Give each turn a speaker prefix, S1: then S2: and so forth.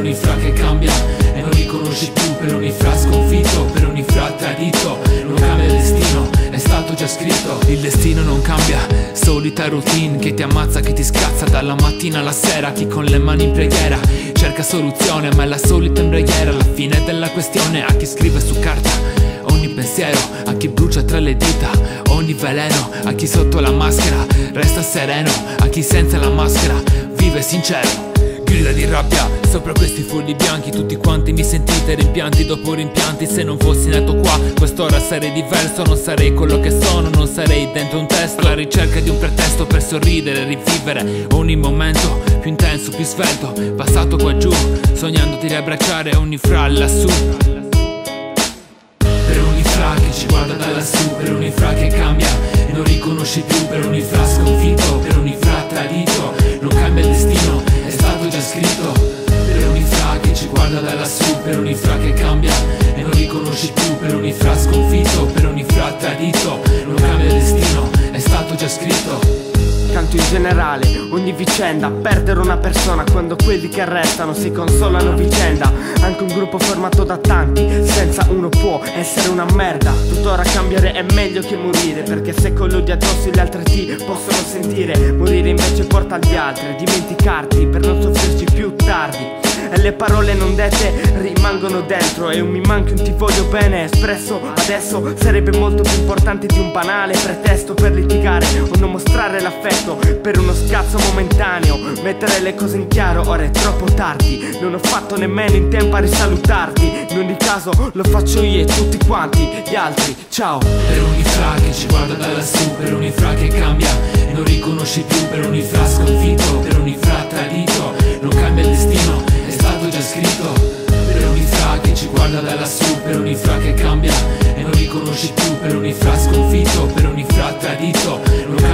S1: ogni fra che cambia e non riconosci più, per ogni fra sconfitto, per ogni fra tradito. Non cambia il destino, è stato già scritto. Il destino non cambia, solita routine che ti ammazza, che ti scazza dalla mattina alla sera. Chi con le mani in preghiera cerca soluzione, ma è la solita imbraghiera alla fine della questione. A chi scrive su carta ogni pensiero, a chi brucia tra le dita ogni veleno, a chi sotto la maschera resta sereno, a chi senza la maschera vive sincero. Grida di rabbia sopra questi fogli bianchi, tutti quanti mi sentite rimpianti dopo rimpianti. Se non fossi nato qua quest'ora sarei diverso, non sarei quello che sono, non sarei dentro un testo alla ricerca di un pretesto per sorridere, rivivere ogni momento più intenso, più svelto, passato qua giù, sognandoti di abbracciare ogni fra lassù. Per ogni fra che ci guarda da lassù, per ogni fra che cambia e non riconosci più, per ogni fra sconfitto, per ogni fra tradito. Non cambia il destino, è stato già scritto. Per ogni fra che ci guarda da lassù, per ogni fra che cambia e non riconosci più, per ogni fra sconfitto, per ogni fra tradito. Non cambia il destino, è stato già scritto.
S2: Canto in generale, ogni vicenda, perdere una persona quando quelli che restano si consolano a vicenda. Anche un gruppo formato da tanti, senza uno può essere una merda. Tuttora cambiare è meglio che morire, perché se con l'odio addosso gli altri ti possono sentire. Morire invece porta agli altri a dimenticarti per non soffrirci più tardi. E le parole non dette rimangono dentro, e un mi manchi un ti voglio bene espresso adesso sarebbe molto più importante di un banale pretesto per litigare o non mostrare l'affetto per uno scazzo momentaneo. Mettere le cose in chiaro, ora è troppo tardi, non ho fatto nemmeno in tempo a risalutarti. In ogni caso lo faccio io e tutti quanti gli altri, ciao.
S1: Per ogni fra che ci guarda da lassù, per ogni fra che cambia e non riconosci più, per ogni fra sconfitto, per ogni fra tradito. Non cambia il destino, è stato già scritto. Per ogni fra che ci guarda da lassù, per ogni fra che cambia e non riconosci più, per ogni fra sconfitto, per ogni fra tradito. Non cambia